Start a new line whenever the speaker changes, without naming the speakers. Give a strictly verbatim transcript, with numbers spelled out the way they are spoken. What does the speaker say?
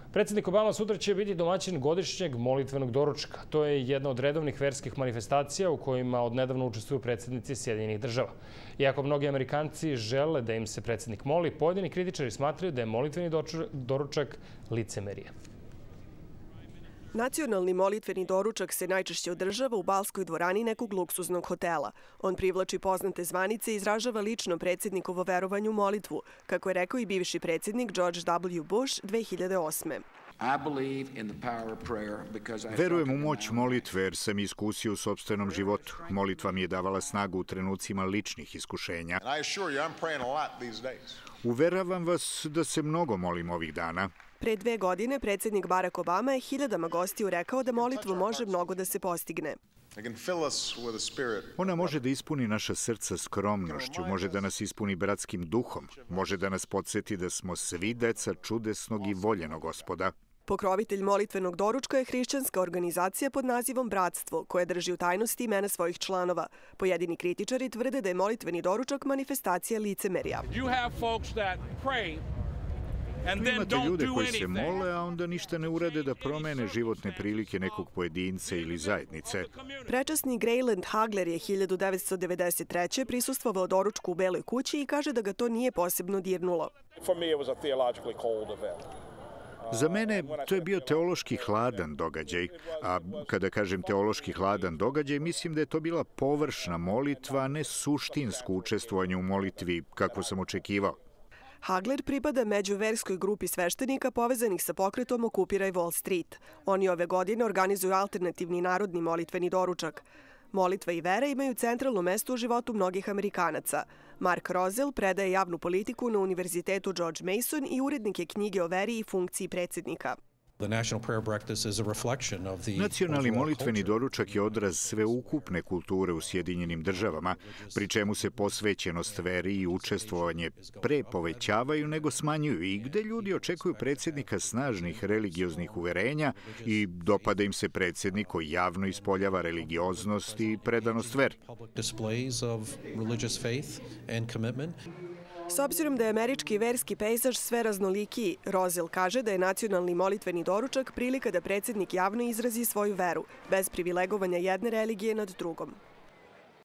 Predsjednik Obama sutra će biti domaćin godišnjeg molitvenog doručka. To je jedna od redovnih verskih manifestacija u kojima odnedavno učestvuju predsjednici Sjedinjenih država. Iako mnogi Amerikanci žele da im se predsjednik moli, pojedini kritičari smatraju da je molitveni doručak licemerije.
Nacionalni molitveni doručak se najčešće održava u balskoj dvorani nekog luksuznog hotela. On privlači poznate zvanice i izražava lično predsjednikovo verovanje u molitvu, kako je rekao i bivši predsjednik George W. Bush dve hiljade osme.
Verujem u moć molitve jer sam iskusio u sopstvenom životu. Molitva mi je davala snagu u trenucima ličnih iskušenja. Uveravam vas da se mnogo molim ovih dana.
Pre dve godine predsjednik Barack Obama je hiljadama gostiju rekao da molitvu može mnogo da se postigne.
Ona može da ispuni naša srca skromnošću, može da nas ispuni bratskim duhom, može da nas podsjeti da smo svi deca čudesnog i voljenog Gospoda.
Pokrovitelj molitvenog doručka je hrišćanska organizacija pod nazivom Bratstvo, koja drži u tajnosti imena svojih članova. Pojedini kritičari tvrde da je molitveni doručak manifestacija licemerja.
Imate ljude koji se mole, a onda ništa ne urade da promene životne prilike nekog pojedinca ili zajednice.
Prečasni Greyland Hagler je hiljadu devetsto devedeset treće prisustvovao doručku u Beloj kući i kaže da ga to nije posebno dirnulo.
Za mene to je bio teološki hladan događaj, a kada kažem teološki hladan događaj, mislim da je to bila površna molitva, a ne suštinsko učestvovanje u molitvi kako sam očekivao.
Hagler pripada međuverskoj grupi sveštenika povezanih sa pokretom Okupiraj Wall Street. Oni ove godine organizuju alternativni narodni molitveni doručak. Molitva i vera imaju centralno mesto u životu mnogih Amerikanaca. Mark Rozell predaje javnu politiku na Univerzitetu George Mason i urednik je knjige o veri i funkciji predsjednika.
Nacionalni molitveni doručak je odraz sveukupne kulture u Sjedinjenim državama, pri čemu se posvećenost veri i učestvovanje pre povećavaju nego smanjuju i gde ljudi očekuju predsjednika snažnih religioznih uverenja i dopada im se predsjednik koji javno ispoljava religioznost i predanost veri.
S obzirom da je američki verski pejzaž sve raznolikiji, Rozell kaže da je nacionalni molitveni doručak prilika da predsjednik javno izrazi svoju veru, bez privilegovanja jedne religije nad drugom.